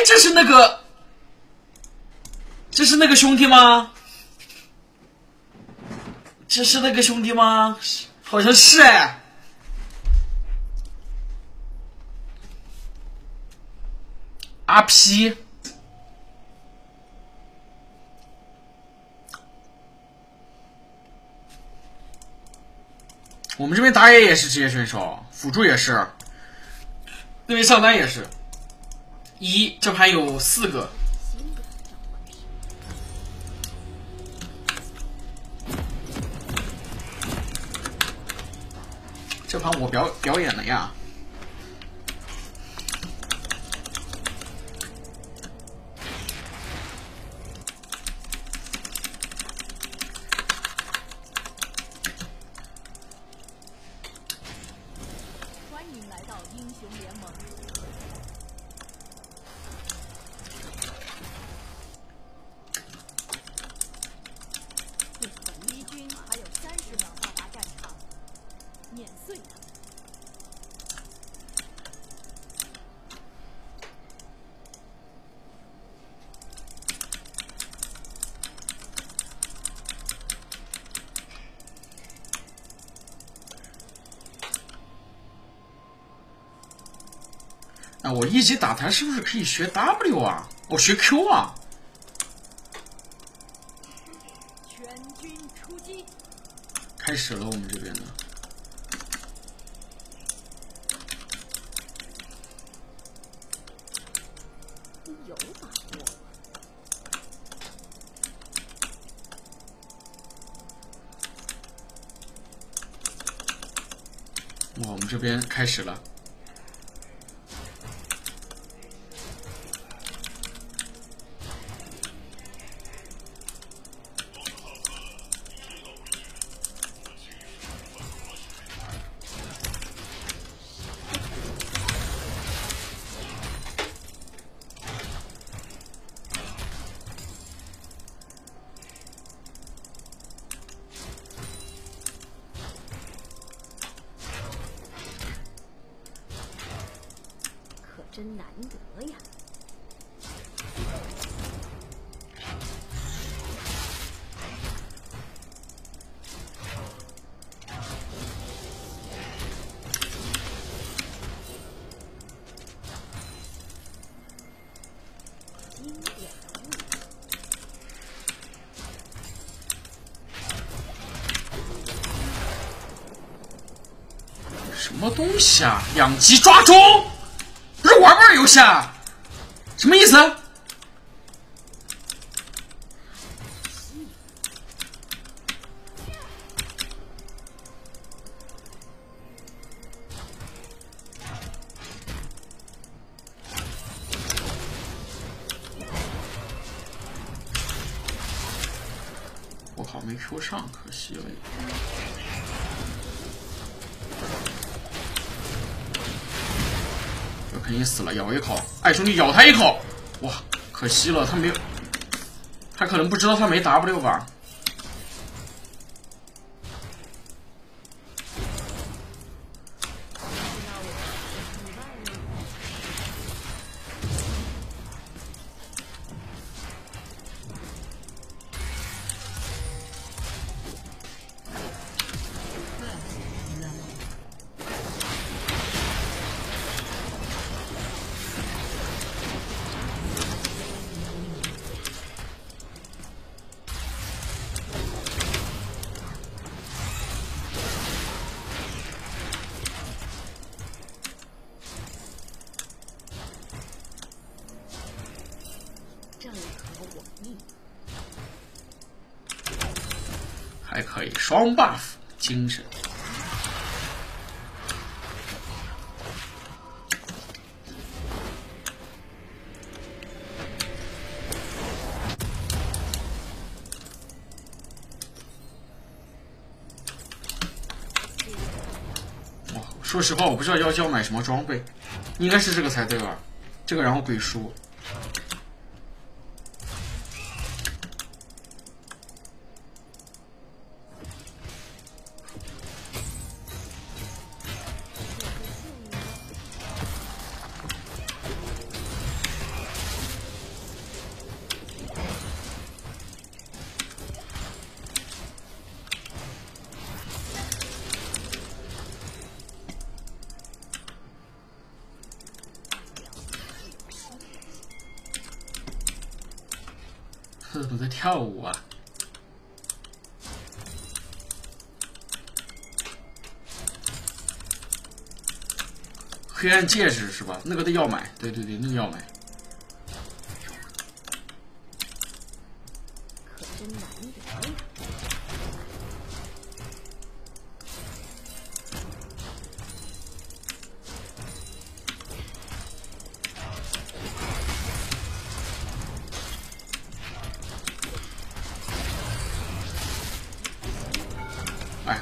哎，这是那个兄弟吗？这是那个兄弟吗？好像是哎。阿 P。我们这边打野也是职业选手，辅助也是，对面上单也是。这盘有4个。这盘我表演了呀。 欢迎来到英雄联盟。敌军还有30秒到达战场，碾碎他们。 啊，我一级打团是不是可以学 W 啊？我学 Q 啊？ 全军出击！ 开始了，我们这边的。 有把握。 哇，我们这边开始了。 真难得呀！经典的物质。 什么东西啊？2级抓中！不是玩玩游戏啊？什么意思？我靠，没 Q 上，可惜了。这肯定死了，咬一口，爱兄弟咬他一口，哇，可惜了，他没有，他可能不知道他没 W 吧。 正合我意。 还可以，双 buff 精神。哇，说实话，我不知道要买什么装备，应该是这个才对吧？这个然后鬼书。 这怎么在跳舞啊？黑暗戒指是吧？那个得要买，对对对，那个要买。 可真难得呀！ 哎，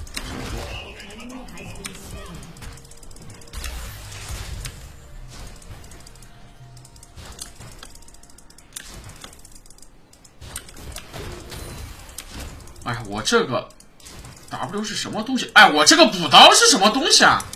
哎呀，我这个 W 是什么东西？哎，我这个补刀是什么东西啊？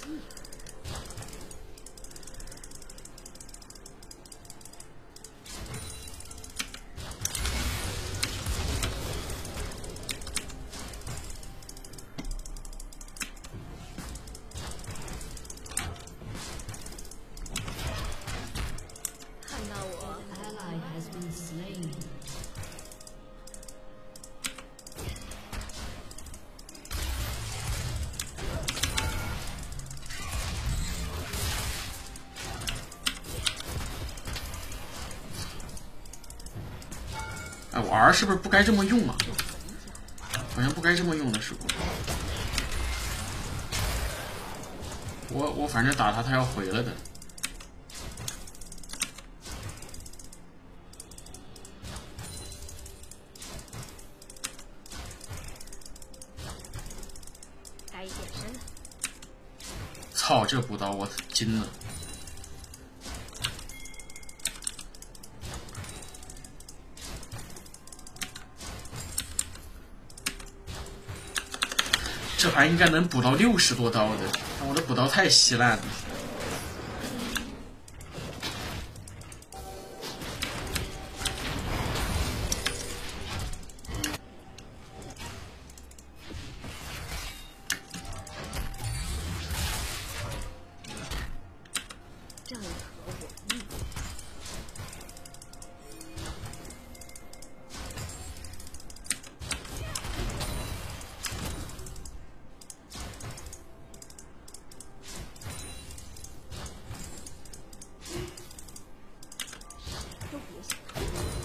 看到我 ally has been slain. 哎，我 R 是不是不该这么用啊？好像不该这么用的是不？我反正打他，他要回来的。 该变身了。 操，这补刀我惊了。这盘应该能补到60多刀的，但我的补刀太稀烂了。 正合我意。都别想逃。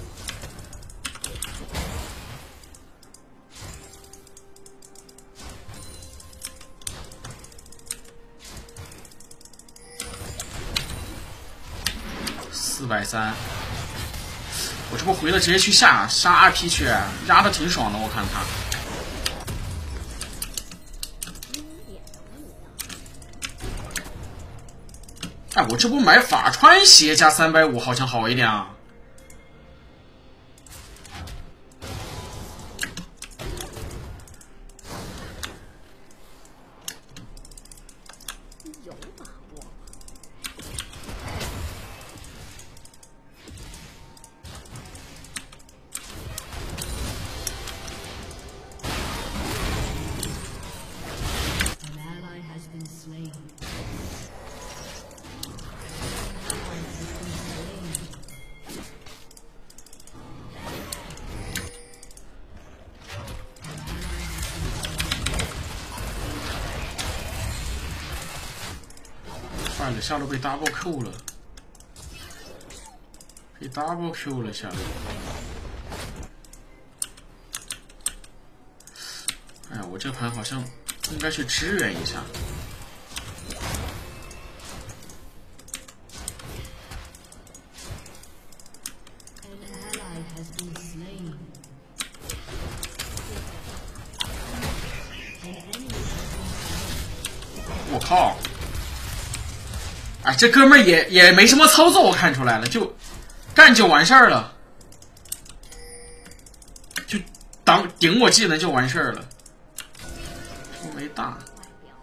430，我这不回了直接去杀 RP 去，压的挺爽的，我看他。 经典的味道。 哎，我这不买法穿鞋加350好像好一点啊。 有把握吗？ An ally has been slain. 坏了，下路被 double Q 了，被 double Q 了下路。哎呀，我这盘好像应该去支援一下。 An ally has been slain. An enemy has been 我靠！哎，这哥们儿也没什么操作，我看出来了，就干就完事儿了，就顶我技能就完事儿了，出没大。 外表。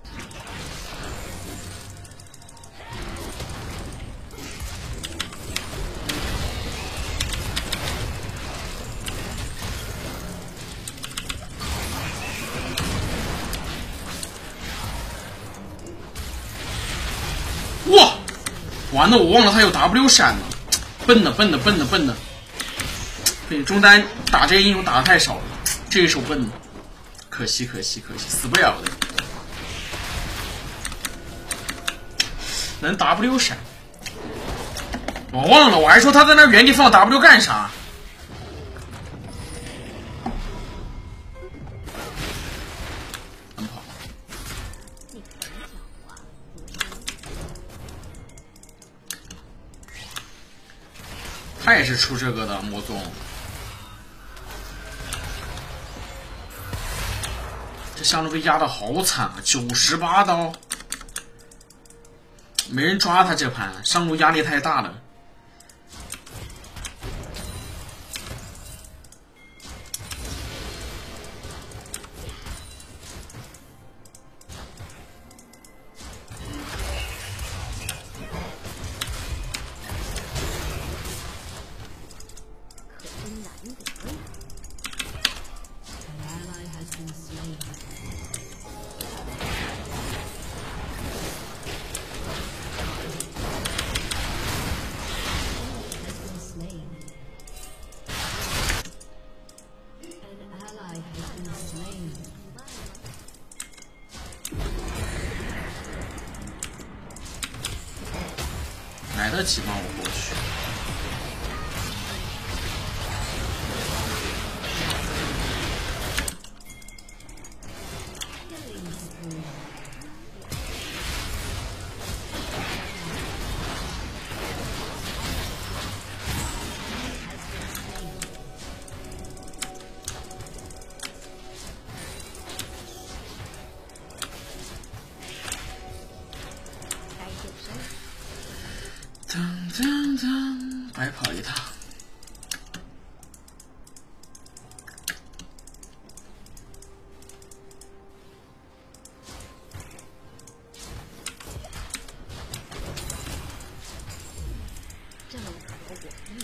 哇！完了，我忘了他有 W 闪了，笨的笨的笨的笨的！ 对，中单打这些英雄打的太少了，这一手笨，可惜，死不了的。能 W 闪，我忘了，我还说他在那原地放 W 干啥？能跑？他也是出这个的，魔宗。这香炉被压的好惨啊，98刀。没人抓他这盘，上路压力太大了。来得及吗？我过去。白跑一趟。 正合我意。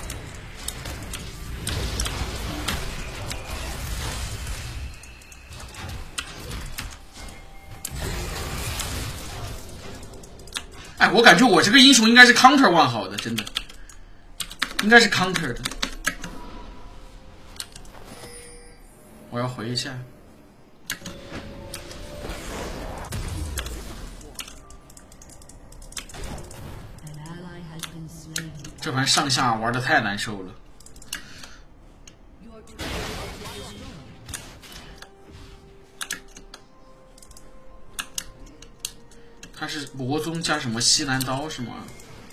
哎，我感觉我这个英雄应该是 counter 万好的，真的。应该是 counter 的，我要回一下。这盘上下玩的太难受了。他是魔宗加什么西南刀是吗？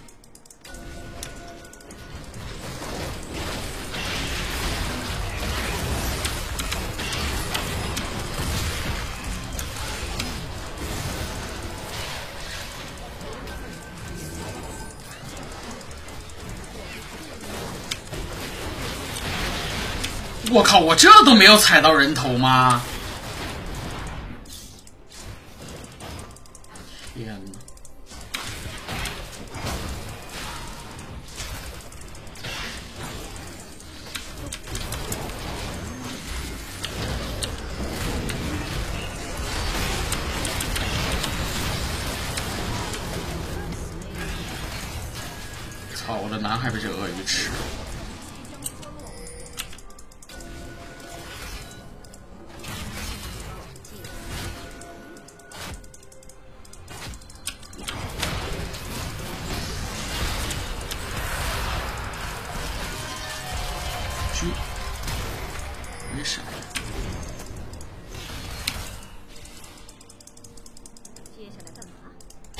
我靠！我这都没有踩到人头吗？天哪！操！我的蓝还被这鳄鱼吃了。没闪。 接下来干嘛？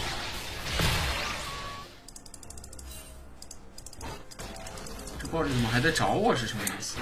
这暴力怎么还在找我？是什么意思？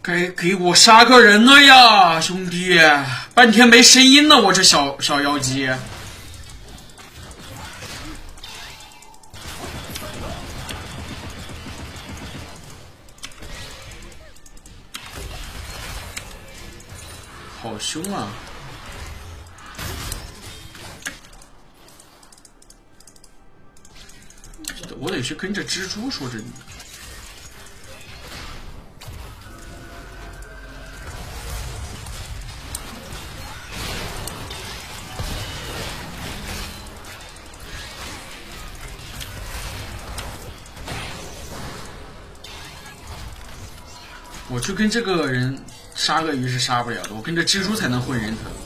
该给我杀个人了呀，兄弟！半天没声音了，我这小妖姬。好凶啊！我得去跟着蜘蛛，说真的。我去跟这个人杀鳄鱼是杀不了的，我跟着蜘蛛才能混人头。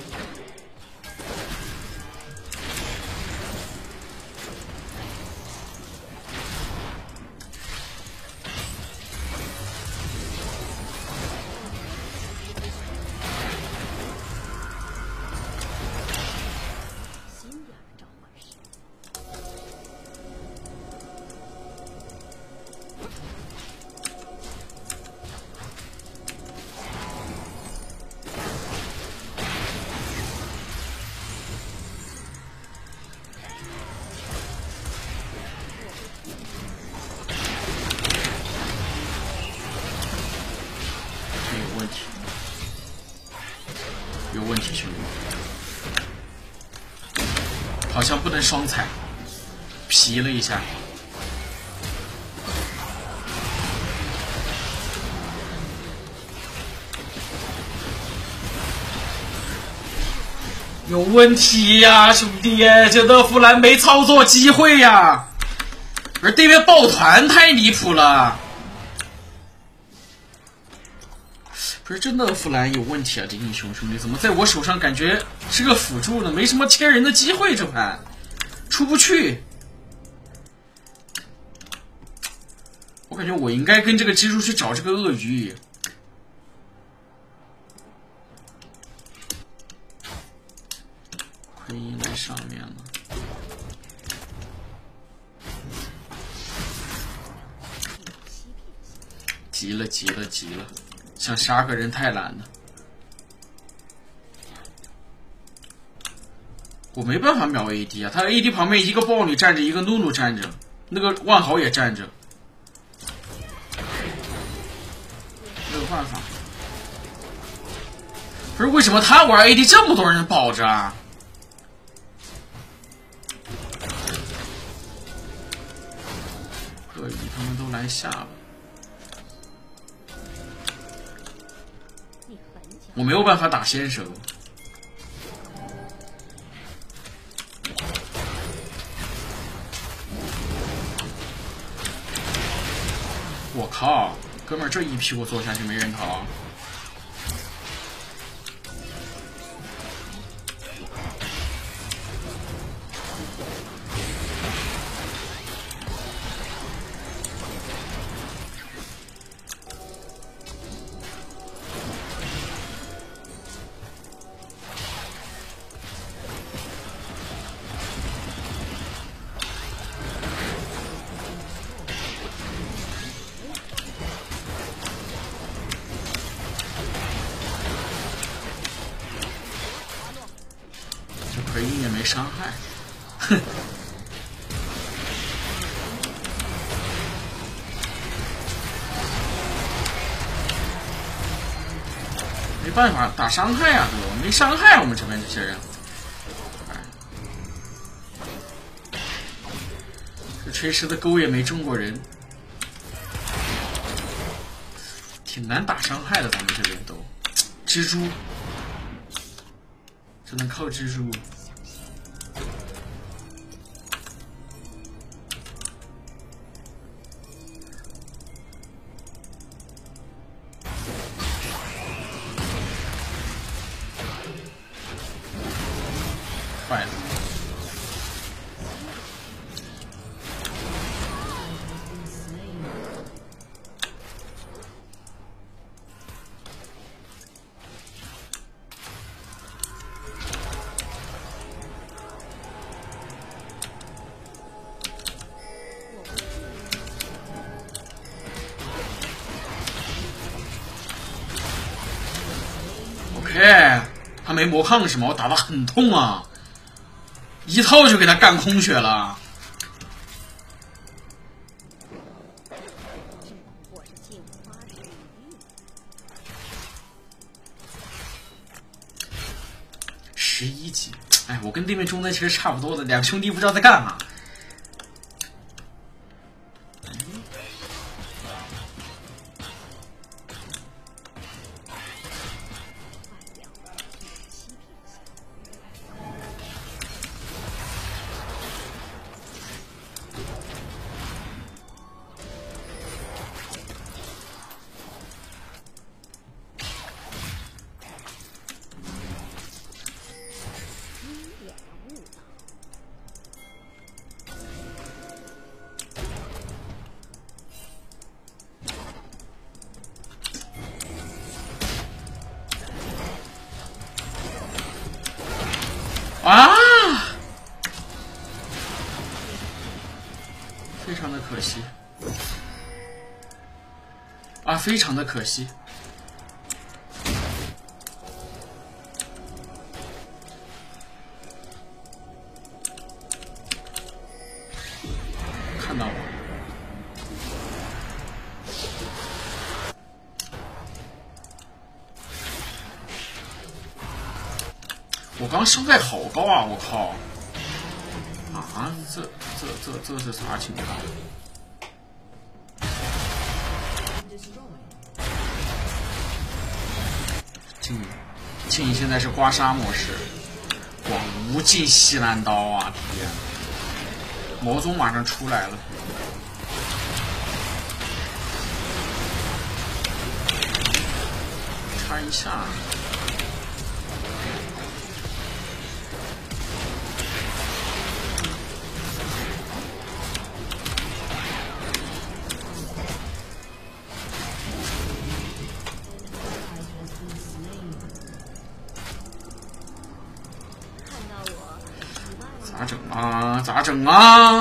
有问题，兄弟，好像不能双踩，皮了一下。有问题呀，兄弟，这勒夫兰没操作机会呀，而对面抱团太离谱了。不是，这勒夫兰有问题啊！这英雄兄弟怎么在我手上感觉是个辅助呢？没什么切人的机会，这盘出不去。我感觉我应该跟这个蜘蛛去找这个鳄鱼。奎因来上面了。急了，急了，急了！想杀个人太懒了，我没办法秒 AD 啊！他 AD 旁边一个豹女站着，一个露露站着，那个万豪也站着，没有办法。不是为什么他玩 AD 这么多人保着啊？鳄鱼他们都来下了。我没有办法打先手，我靠，哥们儿这一屁股坐下去没人逃。奎因也没伤害，哼。没办法打伤害啊，哥，没伤害我们这边这些人。这锤石的钩也没中过人，挺难打伤害的。咱们这边都蜘蛛，只能靠蜘蛛。坏了！ 切，他没魔抗是吗？我打得很痛啊，一套就给他干空血了。 我是镜花水月。 11级，哎，我跟对面中单其实差不多的，两个兄弟不知道在干嘛。啊！非常的可惜啊，非常的可惜。看到我。我刚伤害好高啊！我靠！啊，这是啥情况？静怡现在是刮痧模式，哇，无尽西兰刀啊！天，魔宗马上出来了。插一下。咋整啊？咋整啊？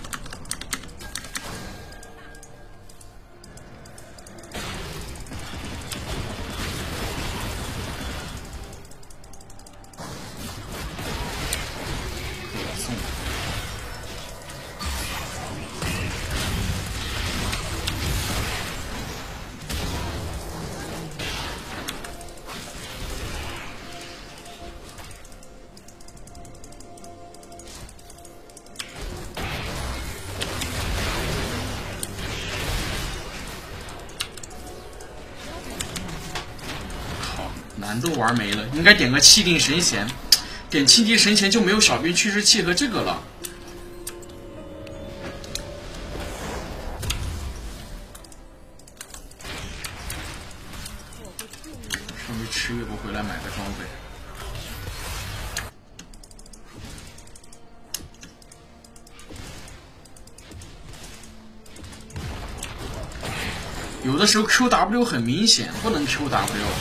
难度玩没了，应该点个气定神闲，点气定神闲就没有小兵驱逐器和这个了。上去吃一波回来买个装备。有的时候 QW 很明显，不能 QW。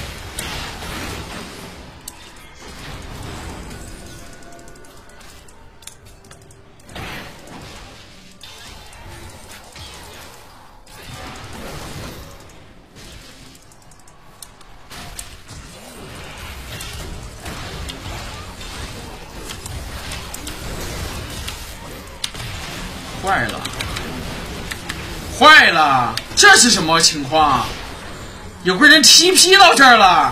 坏了，坏了！这是什么情况？有个人 TP 到这儿了，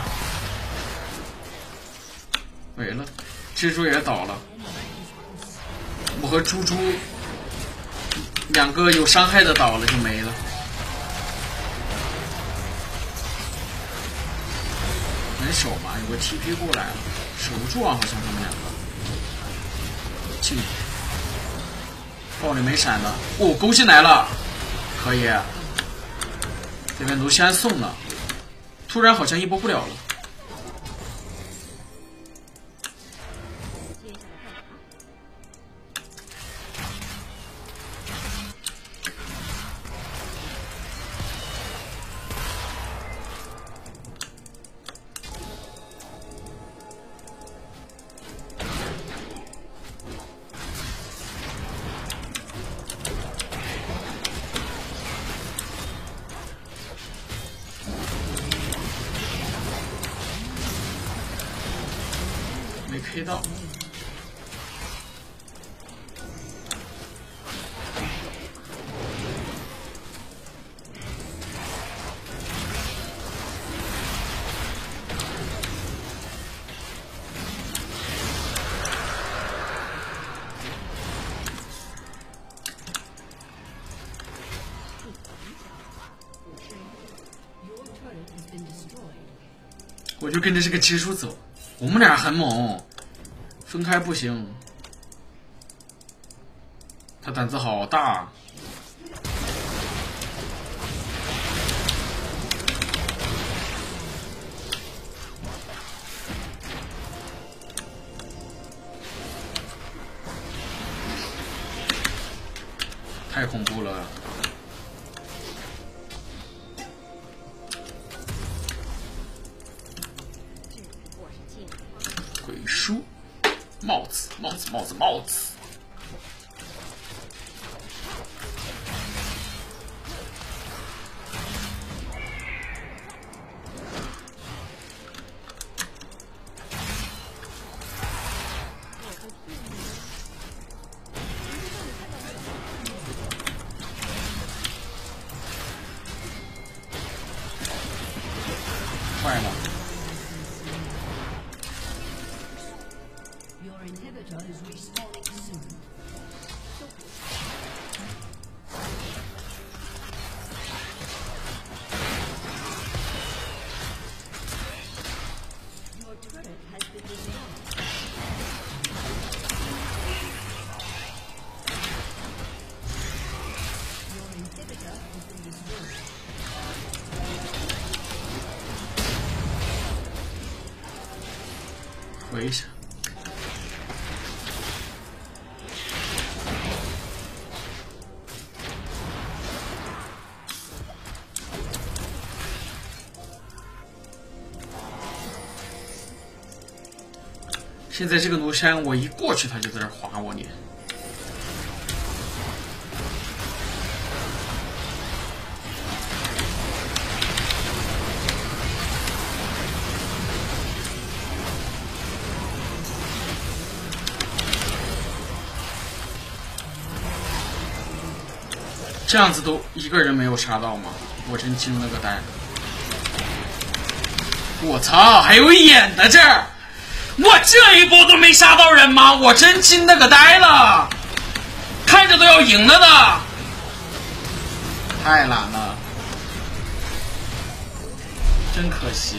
没了，蜘蛛也倒了。我和猪猪两个有伤害的倒了就没了。能守吗？有个 TP 过来了，守不住啊！好像他们两个。进。暴力没闪的，哦，勾进来了，可以。这边卢锡安送了，突然好像一波不了了。 黑道。我就跟着这个蜘蛛走，我们俩很猛，分开不行。他胆子好大。太恐怖了。鬼书，帽子，帽子，帽子，帽子。坏了。 Your inhibitor is respawning soon. Your turret has been destroyed. Your inhibitor has been destroyed. 回去。现在这个弩山，我一过去，他就在这划我脸。这样子都一个人没有杀到吗？我真惊了个呆！我操，还有眼的这儿！我这一波都没杀到人吗？我真惊了个呆了！看着都要赢了呢！太懒了，真可惜。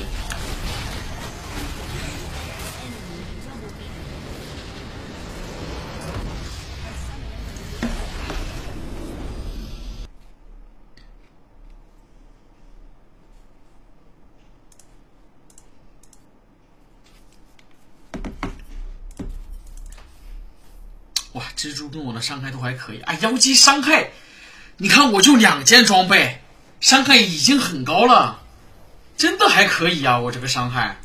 哇，蜘蛛跟我的伤害都还可以。哎，妖姬伤害，你看我就2件装备，伤害已经很高了，真的还可以啊，我这个伤害。